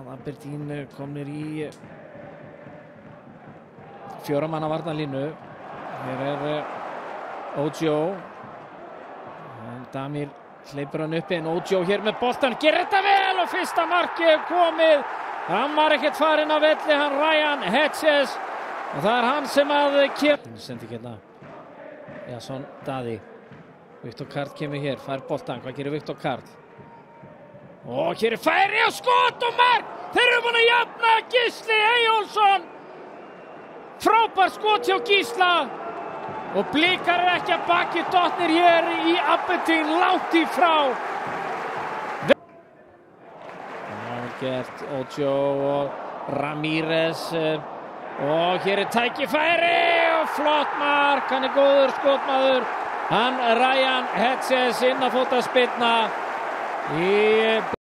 Aberdeen komnir í 4 manna varnarlínu. Hér Ojo. Damir hleypur hann uppi en Ojo hér með boltan. Gerir þetta vel og fyrsta markið komið. Hann var ekkert farinn af velli, hann Ryan Hedges. Og það hann sem að kemur. Sendi ekki hérna. Jason Daði. Viktor Karl kemur hér, fær boltan. Hvað gerir Viktor Karl? Og hér færi og skot og mark! Þeir eru búin að jafna. Gísli Eyjólfsson. Frábær skot hjá Gísla. Og Blikar ekki að baki dottnir hér í Aberdeen langt í frá. Gert Ojo og Ramírez. Og hér tækifæri og flott mark. Hann góður skotmaður. Hann Ryan Hedges inn að fóta spyrna í